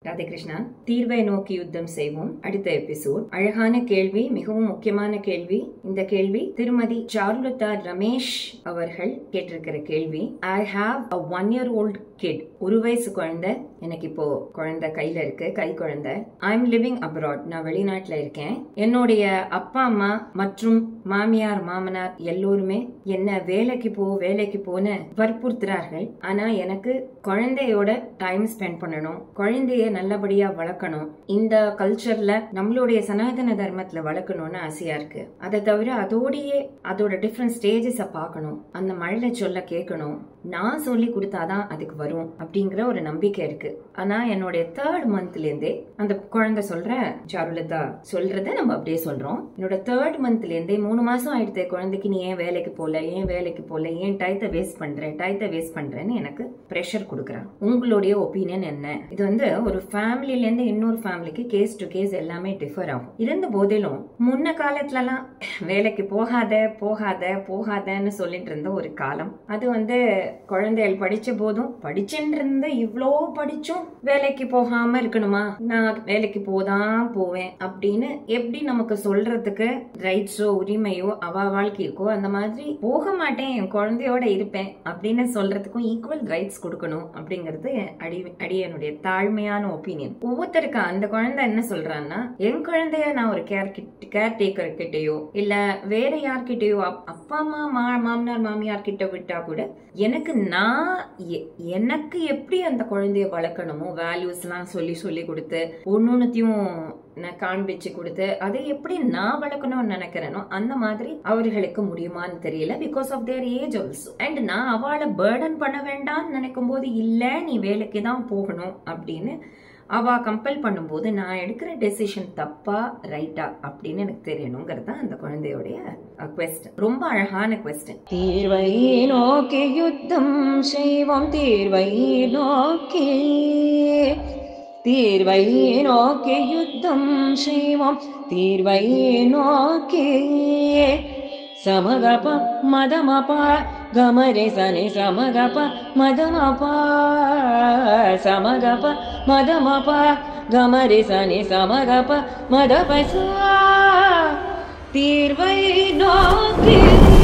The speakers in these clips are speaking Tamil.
ராதே கிருஷ்ணா. தீர்வை நோக்கி யுத்தம் செய்வோம். அடுத்த எபிசோட். அழகான கேள்வி, மிகவும் முக்கியமான கேள்வி. இந்த கேள்வி திருமதி சாருலதா ரமேஷ் அவர்கள் கேட்டிருக்கிற கேள்வி. I have a 1-year-old kid. 1 வயசு குழந்தை. எனக்கு இப்போ குழந்தை கையில இருக்கு, கை குழந்தை. I am living abroad. நான் வெளிநாட்டுல இருக்கேன். என்னுடைய அப்பா அம்மா மற்றும் மாமியார் மாமனார் எல்லோருமே என்ன வேலைக்கு போன வற்புறுத்துறார்கள். ஆனா எனக்கு குழந்தையோட டைம் ஸ்பெண்ட் பண்ணணும், குழந்தைய நல்லபடியா வளர்க்கணும், இந்த கல்ச்சர்ல நம்மளுடைய சனாதன தர்மத்துல வளர்க்கணும்னு ஆசையா இருக்கு. அதை தவிர அதோட டிஃப்ரெண்ட் ஸ்டேஜஸ் பார்க்கணும், அந்த மழலை சொல்ல கேட்கணும், நான் சொல்லி கொடுத்தாதான் அதுக்கு வரும் அப்படிங்கிற ஒரு நம்பிக்கை இருக்கு. ஆனா என்னுடைய 3rd மந்த்ல இருந்தே அந்த குழந்தை சொல்ற சாருலதா சொல்றத நம்ம அப்படியே சொல்றோம். என்னோட 3rd மந்த்ல இருந்தே 3 மாசம் ஆயிடுது குழந்தைக்கு, நீ ஏன் வேலைக்கு போல, ஏன் டயத்தை வேஸ்ட் பண்றேன்னு எனக்கு பிரஷர் கொடுக்குறாங்க. உங்களுடைய ஒப்பீனியன் என்ன? இது ஒரு ஃபேமிலில இருந்து இன்னொரு ஃபேமிலிக்கு கேஸ் டு கேஸ் எல்லாமே டிஃபர் ஆகும். இருந்த போதிலும் முன்ன காலத்துலலாம் வேலைக்கு போகாதன்னு சொல்லிட்டு இருந்த ஒரு காலம் அது குழந்தைகள் படிச்ச போதும் படிச்சுட்டு இவ்வளோ படிச்சும் வேலைக்கு போகாம இருக்கணுமா, நான் வேலைக்கு போவேன் அப்படின்னு எப்படி நமக்கு சொல்றதுக்கு ரைட்ஸோ உரிமையோ அவ வாழ்க்கை இருக்கோ, அந்த மாதிரி போக மாட்டேன் என் குழந்தையோட இருப்பேன் அப்படின்னு சொல்றதுக்கும் ஈக்குவல் ரைட்ஸ் கொடுக்கணும் அப்படிங்கறது அடியனுடைய தாழ்மையான ஒப்பீனியன். ஒவ்வொருத்தருக்கு அந்த குழந்தை என்ன சொல்றான்னா, என் குழந்தைய நான் ஒரு கேர் டேக்கர் கிட்டயோ இல்ல வேற யார்கிட்டயோ அப்பா அம்மா மாமனார் மாமியார் கிட்ட விட்டா கூட எனக்கு எப்படி அந்த குழந்தைய வளர்க்கணுமோ வேல்யூஸ் எல்லாம் சொல்லி கொடுத்து ஒன்னொன்னுத்தையும் நான் காண்பிச்சு கொடுத்து அதை எப்படி நான் வளர்க்கணும்னு நினைக்கிறேனோ அந்த மாதிரி அவர்களுக்கு முடியுமான்னு தெரியல. Because of their age also. And நான் அவளை பர்டன் பண்ண வேண்டாம்னு நினைக்கும் போது இல்ல நீ வேலைக்கு தான் போகணும் அப்படின்னு அவ கம்பல் பண்ணும்போது நான் எடுக்கிற டெசிஷன் தப்பா ரைட்டா அப்படின்னு எனக்கு தெரியணுங்கிறது அந்த குழந்தையோடைய குவெஸ்டன். ரொம்ப அழகான குவெஸ்டன். தீர்வை நோக்கி யுத்தம் செய்வோம், தீர்வை நோக்கி யுத்தம் செய்வோம், தீர்வை நோக்கி சமகப மதமப கமரே சனி சமகப மதமப சமகப மதமப கமரே சனி சமகப மதபச தீர்வை நோக்கி.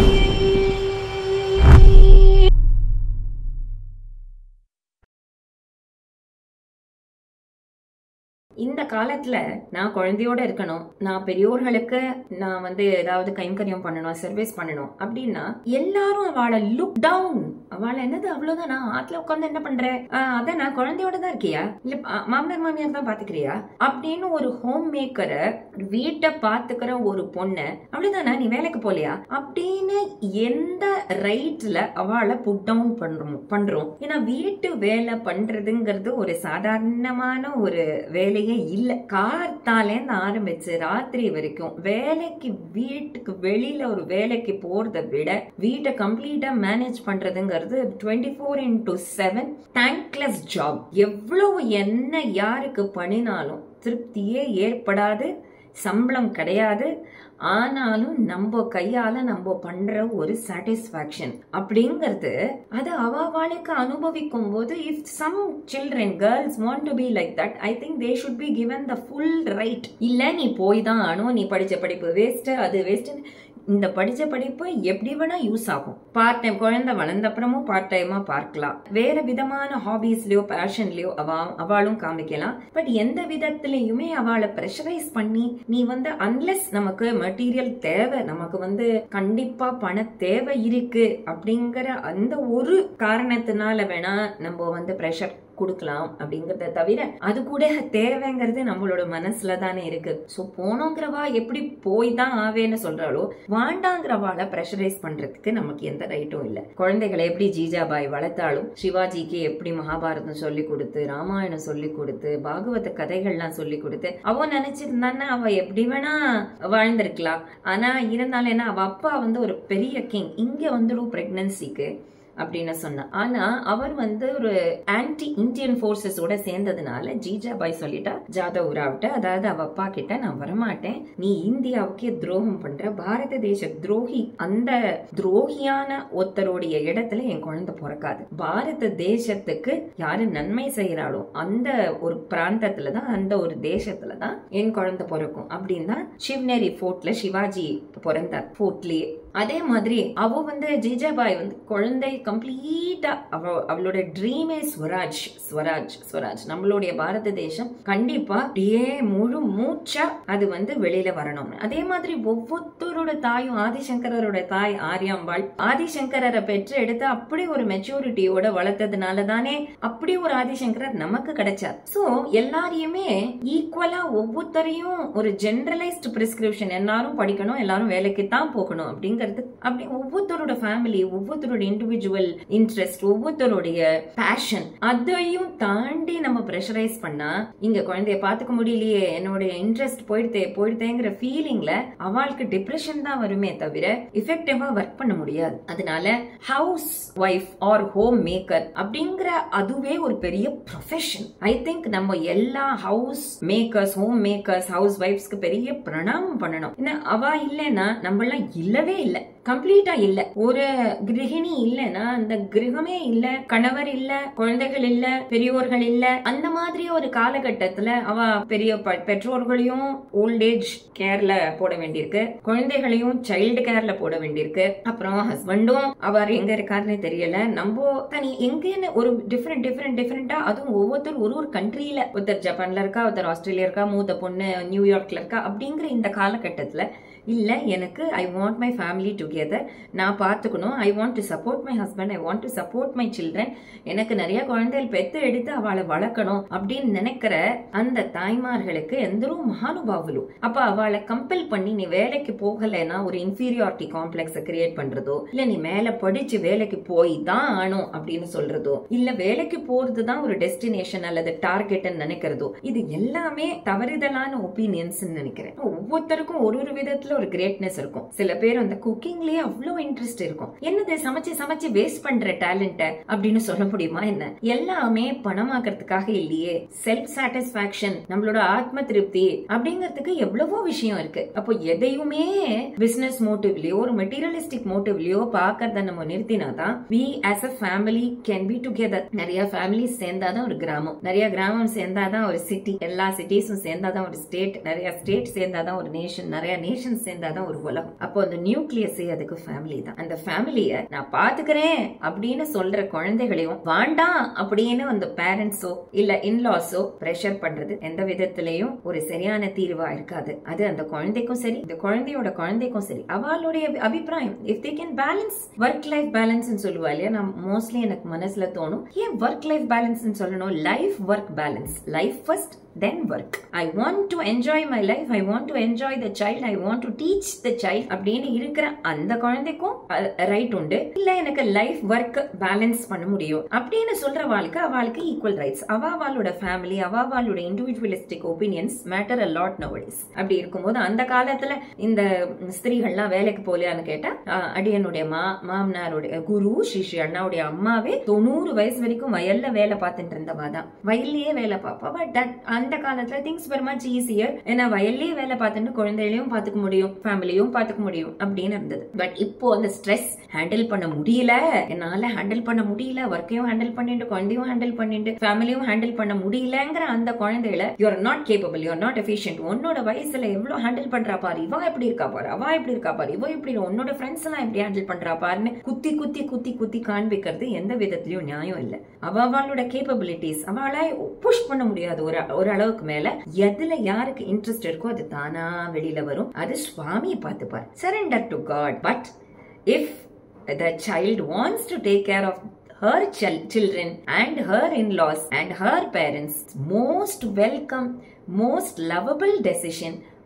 இந்த காலத்துல நான் குழந்தையோட இருக்கணும், நான் பெரியோர்களுக்கு நான் ஏதாவது கைங்கரியம் பண்ணணும், சர்வீஸ் பண்ணணும் அப்படின்னா எல்லாரும் அவளை லுக் டவுன், அவளை என்னது அவ்வளவுதான், நான் ஆத்துல உட்காந்து என்ன பண்றேன், அதான் நான் குழந்தையோட தான் இருக்கியா, இல்ல மாமனார் மாமியார் தான் பாத்துக்கிறியா அப்படின்னு ஒரு ஹோம் மேக்கரை வீட்டை பாத்துக்கிற ஒரு பொண்ணு அப்படிதானா நீ வேலைக்கு போலையா அப்படின்னு எந்த ரைட்ல அவளை புட் டவுன் பண்றோம். ஏன்னா வீட்டு வேலை பண்றதுங்கிறது ஒரு சாதாரணமான ஒரு வேலையை இல்ல. கார்த்தாலேந்து ஆரம்பிச்சு ராத்திரி வரைக்கும் வீட்டுக்கு வெளியில ஒரு வேலைக்கு போறதை விட வீட்டை கம்ப்ளீட்டா மேனேஜ் பண்றதுங்கிறது 24/7 தேங்க்லெஸ் ஜாப். எவ்வளவு என்ன யாருக்கு பண்ணினாலும் திருப்தியே ஏற்படாது, சம்பளம் கிடையாது. ஆனாலும் நம்ம கையால நம்ம பண்ற ஒரு சாட்டிஸ்பாக்சன் அப்படிங்கிறது அது அவளுக்கு அனுபவிக்கும் போது, if some children girls want to be like that, I think they should be given the full right. இல்ல நீ போய் தான் ஆனும், நீ படிச்ச படிப்பு வேஸ்ட், அது வேஸ்ட். இந்த படிச்ச படிப்பு எப்படி வேணா யூஸ் ஆகும். பார்ட் டைம் குழந்தை வளர்ந்த அப்புறமும் பார்ட் டைமா பார்க்கலாம், வேற விதமான ஹாபிஸ்லயோ பேஷன்லயோ அவளும் காமிக்கலாம். பட் எந்த விதத்திலயுமே அவளை பிரஷரைஸ் பண்ணி நீ அன்லெஸ் நமக்கு மெட்டீரியல் தேவை, நமக்கு கண்டிப்பா பண தேவை இருக்கு அப்படிங்கிற அந்த ஒரு காரணத்தினால வேணா நம்ம பிரஷர் கொடுக்கலாம் அப்படிங்கறத தவிர அது கூட தேவைங்கிறது நம்மளோட மனசுல தானே இருக்கு. சோ போனோங்கிறவா எப்படி போய் தான் ஆவேன்னு சொல்றாளோ, வாண்டாங்கிறவாளை பிரஷரைஸ் பண்றதுக்கு நமக்கு எந்த ரைட்டும் இல்ல. குழந்தைகளை எப்படி ஜீஜாபாய் வளர்த்தாலும், சிவாஜிக்கு எப்படி மகாபாரதம் சொல்லி கொடுத்து, ராமாயணம் சொல்லி கொடுத்து, பாகவத கதைகள்லாம் சொல்லி கொடுத்து அவ நினைச்சிருந்தான்னா அவ எப்படி வேணா வாழ்ந்திருக்கலாம். ஆனா இருந்தாலும் என்ன, அவ அப்பா ஒரு பெரிய கிங். இங்க பிரெக்னன்சிக்கு அப்படின்னு சொன்னா. ஆனா அவர் வந்து ஒரு ஆன்டி இந்தியன் போர்சஸோட சேர்ந்ததுனால ஜீஜாபாய் சொல்லிட்டா ஜாதவ் ராவ்ட்ட, அதாவது அவ அப்பா கிட்ட, நான் வரமாட்டேன், நீ இந்தியாவுக்கே துரோகம் பண்ற, பாரத தேச துரோகி, அந்த துரோகியான ஒருத்தருடைய இடத்துல என் குழந்தை பிறக்காது. பாரத தேசத்துக்கு யாரு நன்மை செய்யறாளோ அந்த ஒரு பிராந்தத்துலதான், அந்த ஒரு தேசத்துலதான் என் குழந்தை பிறக்கும் அப்படின்னு தான் சிவனேரி போர்ட்ல சிவாஜி பிறந்தார், போர்ட்லயே. அதே மாதிரி அவ வந்து ஜீஜாபாய் வந்து குழந்தை கம்ப்ளீட்டா அவளோட ட்ரீமே ஸ்வராஜ் ஸ்வராஜ் ஸ்வராஜ், நம்மளுடைய பாரத தேசம் கண்டிப்பா அப்படியே முழு மூச்சா அது வந்து வெளியில வரணும். அதே மாதிரி ஒவ்வொருத்தரோட தாயும், ஆதிசங்கரோட தாய் ஆரியாம்பாள் ஆதிசங்கரரை பெற்று எடுத்து அப்படி ஒரு மெச்சூரிட்டியோட வளர்த்ததுனால தானே அப்படி ஒரு ஆதிசங்கரர் நமக்கு கிடைச்சார். சோ எல்லாரையுமே ஈக்குவலா ஒவ்வொருத்தரையும் ஒரு ஜெனரலைஸ்ட் பிரிஸ்கிரிப்ஷன், எல்லாரும் படிக்கணும், எல்லாரும் வேலைக்கு தான் போகணும் அப்படிங்கிறது, அப்படி ஒவ்வொருத்தரோட ஃபேமிலி, ஒவ்வொருத்தரோட இண்டிவிஜுவல் இன்ட்ரெஸ்ட், ஒவ்வொருத்தருடைய பேஷன், அதையும் தாண்டி நம்ம பிரஷரைஸ் பண்ணா இங்க குழந்தைய பாத்துக்க முடியலையே, என்னோட இன்ட்ரெஸ்ட் போயிடுதேங்கிற ஃபீலிங்ல அவளுக்கு டிப்ரெஷன் தான் வருமே தவிர எஃபெக்டிவா ஒர்க் பண்ண முடியாது. அதனால house wife or home maker அப்படிங்கிற அதுவே ஒரு பெரிய ப்ரொஃபஷன். ஐ திங்க் நம்ம எல்லா house makers, home makers, house ஒய்ஃப்ஸ்க்கு பெரிய பிரணாமம் பண்ணணும். அவ இல்லைன்னா நம்மளாம் இல்லவே இல்லை, கம்ப்ளீட்டா இல்ல. ஒரு கிரகிணி இல்லைன்னா அந்த கிரகமே இல்ல, கணவர் இல்ல, குழந்தைகள் இல்ல, பெரியோர்கள் இல்ல. அந்த மாதிரி ஒரு காலகட்டத்துல அவ பெரிய பெற்றோர்களையும் ஓல்ட் ஏஜ் கேர்ல போட வேண்டியிருக்கு, குழந்தைகளையும் சைல்டு கேர்ல போட வேண்டியிருக்கு, அப்புறம் ஹஸ்பண்டும் அவர் எங்க இருக்காருன்னு தெரியல, நம்ம தனி எங்கன்னு ஒரு டிஃபரெண்டா, அதுவும் ஒவ்வொருத்தர் ஒரு கண்ட்ரியில, ஒருத்தர் ஜப்பான்ல இருக்கா, ஒருத்தர் ஆஸ்திரேலியா இருக்கா, மூத்த பொண்ணு நியூயார்க்ல இருக்கா. அப்படிங்கிற இந்த காலகட்டத்துல இல்ல, எனக்கு I want my family together, நான் பார்த்துக்கணும், I want to support my husband, I want to support my children, எனக்கு நிறைய குழந்தைகள் பெத்து எடுத்து அவளை வளர்க்கணும் அப்படின்னு நினைக்கிற அந்த தாய்மார்களுக்கு எந்தரோ மகானுபாவலு. அப்ப அவளை கம்பல் பண்ணி நீ வேலைக்கு போகலைன்னா ஒரு இன்ஃபீரியாரிட்டி காம்ப்ளெக்ஸை கிரியேட் பண்றதோ, இல்ல நீ மேல படிச்சு வேலைக்கு போய் தான் ஆனும் அப்படின்னு சொல்றதோ, இல்ல வேலைக்கு போறதுதான் ஒரு டெஸ்டினேஷன் அல்லது டார்கெட் நினைக்கிறதோ, இது எல்லாமே தவறுதலான ஒப்பீனியன்ஸ் நினைக்கிறேன். ஒவ்வொருத்தருக்கும் ஒரு விதத்துல ஒரு கிரேட்னஸ் இருக்கும். சில பேர் அந்த குக்கிங்லயே அவ்வளவு இன்ட்ரெஸ்ட் இருக்கும். என்னது சமைச்சு வேஸ்ட் பண்ற டேலண்ட் அப்படின்னு சொல்ல முடியுமா என்ன? எல்லாமே பணமாக்கிறதுக்காக இல்லையே, செல்ஃப் சாட்டிஸ்பாக்சன், நம்மளோட ஆத்ம திருப்தி அப்படிங்கிறதுக்கு எவ்வளவோ விஷயம் இருக்கு. அப்போ எதையுமே பிசினஸ் மோட்டிவ்லயோ ஒரு மெட்டீரியலிஸ்டிக் மோட்டிவ்லயோ பாக்கிறத நம்ம நிறுத்தினாதான் we as a family can be together. நிறைய ஃபேமிலிஸ் சேர்ந்தாதான் ஒரு கிராமம், நிறைய கிராமம் சேர்ந்தாதான் ஒரு சிட்டி, எல்லா சிட்டிஸும் சேர்ந்தாதான் ஒரு ஸ்டேட், நிறைய ஸ்டேட் சேர்ந்தாதான் ஒரு நேஷன், நிறைய நேஷன் சேர்ந்தாதான் ஒரு உலகம். அப்போ அந்த நியூக்ளியஸே அதுக்கு ஃபேமிலி தான். அந்த ஃபேமிலிய நான் பாத்துக்கிறேன் அப்படின்னு சொல்ற குழந்தைகளையும் வேண்டாம் அப்படின்னு அந்த பேரண்ட்ஸோ இல்ல இன்லாஸோ பிரஷர் பண்றது எந்த விதத்திலையும் ஒரு சரியான தீர்வா இருக்காது. அது அந்த குழந்தைக்கும் சரி, இந்த குழந்தையோட குழந்தைக்கும் சரி, அவளுடைய அபிப்பிராயம். If they can balance, work life balance சொல்லுவா இல்லையா, நான் மோஸ்ட்லி எனக்கு மனசுல தோணும், ஏன் ஒர்க் லைஃப் பேலன்ஸ் சொல்லணும், life work balance, life first then work. I want to enjoy my life, I want to enjoy the child, I want to teach the child அப்படின்னு இருக்கிற அந்த குழந்தைக்கும் ரைட் உண்டு. இல்ல எனக்கு லைஃப் ஒர்க் பேலன்ஸ் பண்ண முடியும் அப்படின்னு சொல்ற அவளுக்கு ஈக்குவல் ரைட்ஸ். அவளோட ஃபேமிலி, அவளோட individualistic opinions matter a lot nowadays. அப்படி இருக்கும்போது அந்த காலத்துல இந்த ஸ்திரீகள்லாம் வேலைக்கு போலையான்னு கேட்டா, அடியனுடைய மாமனாருடைய குரு ஸ்ரீ அண்ணாவுடைய அம்மாவே 90 வயசு வரைக்கும் வயல்ல வேலை பார்த்துட்டு இருந்தவாதான், வயல்லயே வேலை பார்ப்பா. பட் அந்த காலத்துல திங்ஸ் வெரி மச் ஈஸியர். ஏன்னா வயல்லயே வேலை பார்த்துட்டு குழந்தைகளையும் பாத்துக்க முடியும், ஃபேமிலியும் பாத்துக்க முடியும் அப்படின்னு இருந்தது. பட் இப்போ அந்த ஸ்ட்ரெஸ் ஹேண்டில் பண்ண முடியல, என்னால ஹேண்டில் பண்ண முடியல, ஒர்க்கையும் ஹேண்டில் பண்ணிட்டு, குழந்தையும் ஹேண்டில் பண்ணிட்டு, ஃபேமிலியும் ஹேண்டில் பண்ண முடியலங்கிற அந்த குழந்தைகளை you are not capable, you are not efficient, உன்னோட வயசுல எவ்வளவு ஹேண்டில் பண்றா பாரு, இவ எப்படி இருக்கா பாரு, அவ எப்படி இருக்கா பாரு, இவ எப்படி, உன்னோட ஃப்ரெண்ட்ஸ் எல்லாம் எப்படி ஹேண்டில் பண்றா பாருன்னு குத்தி குத்தி குத்தி குத்தி காண்பிக்கிறது எந்த விதத்திலயும் நியாயம் இல்ல. அவளோட கேப்பபிலிட்டிஸ் அவளை புஷ் பண்ண முடியாது. ஒரு அளவுக்கு மேல எதுல யாருக்கு இன்ட்ரெஸ்ட் இருக்கோ அது தானா வெளியில வரும். அது சுவாமி பார்த்துப்பார். Surrender to god. But if the child wants to take care of her children and her in-laws and her parents, most welcome, most lovable decision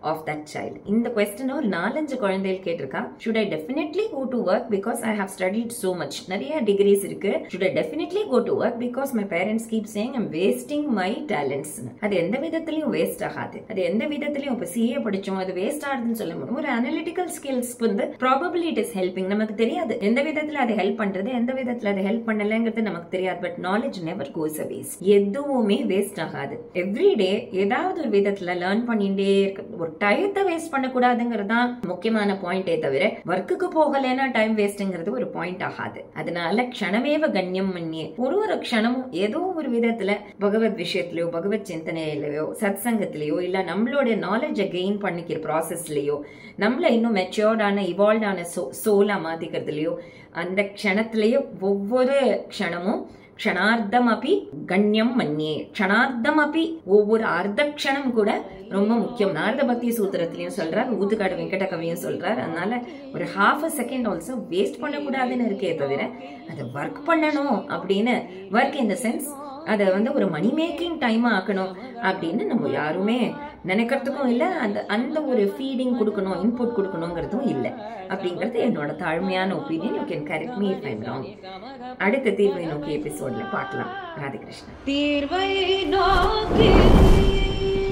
of that child. இந்த question ஒரு 4-5 குழந்தைகள் கேட்டிருக்கா. Should I definitely go to work because I have studied so much? நிறைய degrees இருக்கு. Should I definitely go to work because my parents keep saying I'm wasting my talents? அது எந்த விதத்திலையும் வேஸ்ட் ஆகாது. அது எந்த விதத்திலையும் இப்ப CA படிச்சோம் அது வேஸ்ட் ஆகுதுன்னு சொல்ல முடியும். ஒரு அனலிட்டிக்கல் ஸ்கில்ஸ்க்கு வந்து probably it is helping. நமக்கு தெரியாது எந்த விதத்துல அது ஹெல்ப் பண்றது, எந்த விதத்துல அது ஹெல்ப் பண்ணலங்கிறது நமக்கு தெரியாது. But knowledge never goes a waste. எதுவுமே வேஸ்ட் ஆகாது. எவ்ரிடே ஏதாவது ஒரு விதத்துல லேர்ன் பண்ணிட்டே இருக்கு. ஒரு டயத்தை வேஸ்ட் பண்ணக்கூடாதுங்கிறதுதான் முக்கியமான பாயிண்டே தவிர ஒர்க்குக்கு போகலன்னா டைம் வேஸ்ட்ங்கிறது ஒரு பாயிண்ட் ஆகாது. அதனால க்ஷணமேவ கண்ணியம் மன்னியே, ஒரு க்ஷணமும் ஏதோ ஒரு விதத்துல பகவத் விஷயத்திலயோ பகவத் சிந்தனையிலயோ சத் சங்கத்திலயோ இல்ல நம்மளோட நாலேஜை கெயின் பண்ணிக்கிற ப்ராசஸ்லயோ நம்மள இன்னும் மெச்சூர்டான இவால்வ்டான சோலா மாத்திக்கிறதுலயோ அந்த க்ஷணத்திலேயோ ஒவ்வொரு க்ஷணமும் க்ஷணார்த்தம் அப்படி கண்ணியம் மன்னியே. க்ஷணார்த்தம் அப்படி ஒவ்வொரு அர்த்த க்ஷணம் கூட ரொம்ப முக்கியம். நாரத பக்தி சூத்திரத்திலையும் சொல்றார், ஊத்துக்காடு வெங்கட கவியும் சொல்றார். அதனால ஒரு ½ செகண்ட் ஆல்சோ வேஸ்ட் பண்ணக்கூடாதுன்னு இருக்கே தவிர அதை ஒர்க் பண்ணணும் அப்படின்னு, ஒர்க் இன் த சென்ஸ் அதை வந்து ஒரு மணி மேக்கிங் டைம் ஆக்கணும் அப்படின்னு நம்ம யாருமே நினைக்கிறதுக்கும் இல்லை. அந்த ஒரு ஃபீடிங் கொடுக்கணும், இன்புட் கொடுக்கணுங்கிறதும் இல்லை அப்படிங்கிறது என்னோட தாழ்மையான opinion. You can correct me if I am wrong. அடுத்த தீர்வை நோக்கி எபிசோட்ல பார்க்கலாம். ராதே கிருஷ்ணன். தீர்வை நோக்கி